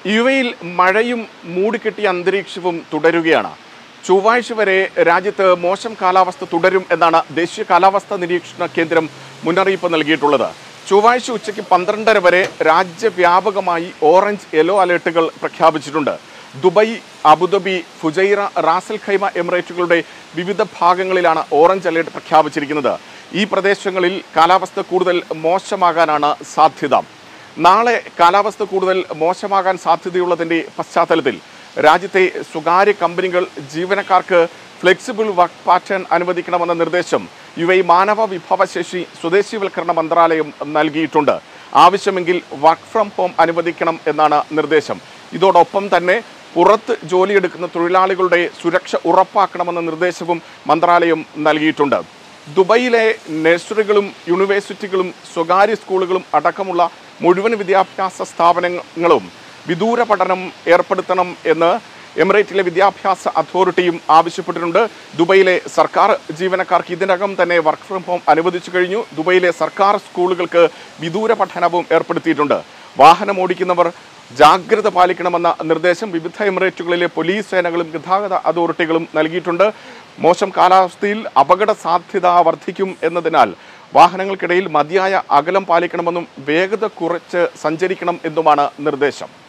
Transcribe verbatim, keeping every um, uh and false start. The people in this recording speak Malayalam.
യുഎയിൽ മഴയും മൂടിക്കെട്ടിയ അന്തരീക്ഷവും തുടരുകയാണ്. ചൊവ്വാഴ്ച വരെ രാജ്യത്ത് മോശം കാലാവസ്ഥ തുടരും എന്നാണ് ദേശീയ കാലാവസ്ഥാ നിരീക്ഷണ കേന്ദ്രം മുന്നറിയിപ്പ് നൽകിയിട്ടുള്ളത്. ചൊവ്വാഴ്ച ഉച്ചയ്ക്ക് പന്ത്രണ്ടര വരെ രാജ്യവ്യാപകമായി ഓറഞ്ച് യെല്ലോ അലേർട്ടുകൾ പ്രഖ്യാപിച്ചിട്ടുണ്ട്. Dubai, Abu Dhabi, Fujairah, Ras al Khaimah എമിറേറ്റുകളുടെ വിവിധ ഭാഗങ്ങളിലാണ് ഓറഞ്ച് അലേർട്ട് പ്രഖ്യാപിച്ചിരിക്കുന്നത്. ഈ പ്രദേശങ്ങളിൽ കാലാവസ്ഥ കൂടുതൽ മോശമാകാനാണ് സാധ്യത. നാളെ കാലാവസ്ഥ കൂടുതൽ മോശമാകാൻ സാധ്യതയുള്ളതിൻ്റെ പശ്ചാത്തലത്തിൽ രാജ്യത്തെ സ്വകാര്യ കമ്പനികൾ ജീവനക്കാർക്ക് ഫ്ലെക്സിബിൾ വർക്ക് പാറ്റേൺ അനുവദിക്കണമെന്ന നിർദ്ദേശം യു എ മാനവ വിഭവശേഷി സ്വദേശീവൽക്കരണ മന്ത്രാലയം നൽകിയിട്ടുണ്ട്. ആവശ്യമെങ്കിൽ വർക്ക് ഫ്രം ഹോം അനുവദിക്കണം എന്നാണ് നിർദ്ദേശം. ഇതോടൊപ്പം തന്നെ പുറത്ത് ജോലിയെടുക്കുന്ന തൊഴിലാളികളുടെ സുരക്ഷ ഉറപ്പാക്കണമെന്ന നിർദ്ദേശവും മന്ത്രാലയം നൽകിയിട്ടുണ്ട്. ദുബായിലെ നഴ്സറികളും യൂണിവേഴ്സിറ്റികളും സ്വകാര്യ സ്കൂളുകളും അടക്കമുള്ള മുഴുവൻ വിദ്യാഭ്യാസ സ്ഥാപനങ്ങളും വിദൂര പഠനം ഏർപ്പെടുത്തണം എന്ന് എമിറേറ്റിലെ വിദ്യാഭ്യാസ അതോറിറ്റിയും ആവശ്യപ്പെട്ടിട്ടുണ്ട്. ദുബായിലെ സർക്കാർ ജീവനക്കാർക്ക് ഇതിനകം തന്നെ വർക്ക് ഫ്രം ഹോം അനുവദിച്ചു കഴിഞ്ഞു. ദുബായിലെ സർക്കാർ സ്കൂളുകൾക്ക് വിദൂര പഠനവും ഏർപ്പെടുത്തിയിട്ടുണ്ട്. വാഹനം ഓടിക്കുന്നവർ ജാഗ്രത പാലിക്കണമെന്ന നിർദ്ദേശം വിവിധ എമിറേറ്റുകളിലെ പോലീസ് സേനകളും ഗതാഗത അതോറിറ്റികളും നൽകിയിട്ടുണ്ട്. മോശം കാലാവസ്ഥയിൽ അപകട സാധ്യത വർദ്ധിക്കും എന്നതിനാൽ വാഹനങ്ങൾക്കിടയിൽ മതിയായ അകലം പാലിക്കണമെന്നും വേഗത കുറച്ച് സഞ്ചരിക്കണം എന്നുമാണ് നിർദ്ദേശം.